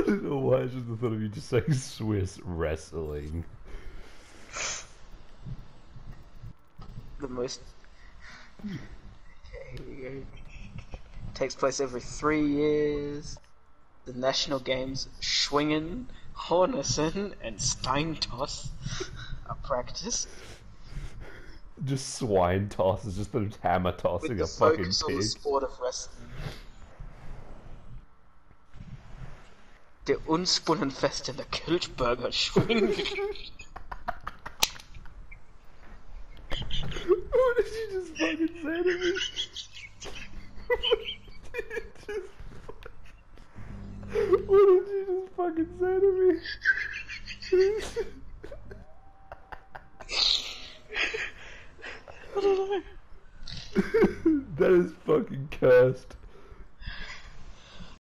don't know why, it's just the thought of you just saying Swiss wrestling. The most... Takes place every 3 years. The national games Schwingen, Hornissen, and Steintoss are practiced. Just swine toss is just the hammer tossing a fucking Focus on pig. the sport of wrestling. Der Unspunnenfest in der KILCHBURGER Schwingen. What did you just fucking say to me? What did you just fucking say to me? I don't know. That is fucking cursed.